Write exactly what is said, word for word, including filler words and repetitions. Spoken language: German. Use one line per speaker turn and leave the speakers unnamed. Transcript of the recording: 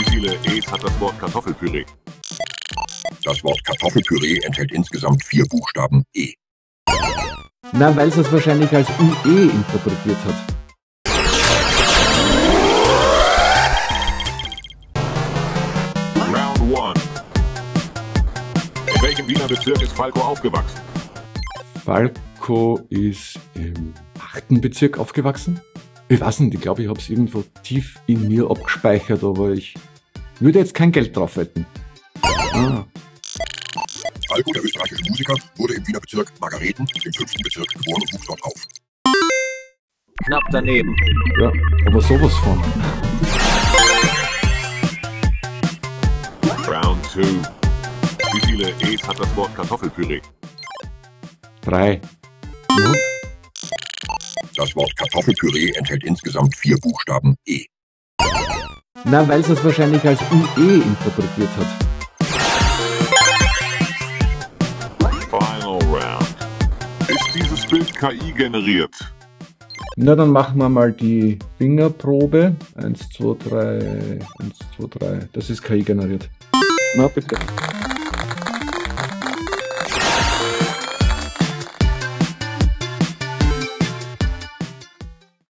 Wie viele E's hat das Wort Kartoffelpüree?
Das Wort Kartoffelpüree enthält insgesamt vier Buchstaben E.
Na, weil es es wahrscheinlich als U E interpretiert hat.
Round one. In welchem Wiener Bezirk ist Falco aufgewachsen?
Falco ist im achten Bezirk aufgewachsen. Ich weiß nicht, ich glaube, ich habe es irgendwo tief in mir abgespeichert, aber ich würde jetzt kein Geld drauf wetten. Ah.
Falco, der österreichische Musiker, wurde im Wiener Bezirk Margareten, im fünften Bezirk, geboren und wuchs dort auf.
Knapp daneben.
Ja, aber sowas von.
Round two. Wie viele E's hat das Wort Kartoffelpüree?
Drei. Ja.
Das Wort Kartoffelpüree enthält insgesamt vier Buchstaben E.
Na, weil es es wahrscheinlich als U E interpretiert hat.
Final round. Ist dieses Bild K I generiert?
Na, dann machen wir mal die Fingerprobe. Eins, zwei, drei, eins, zwei, drei. Das ist K I generiert. Na, bitte.